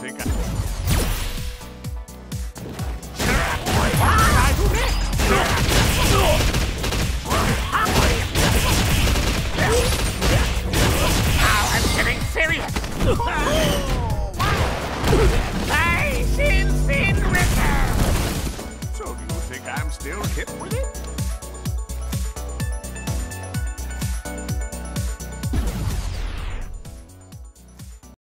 think I'm getting serious. Nice in Ritter. So do you think I'm still hip with it?